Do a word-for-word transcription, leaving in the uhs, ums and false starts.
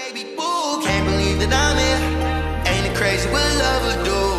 baby boo, can't believe that I'm here. Ain't it crazy what love will do?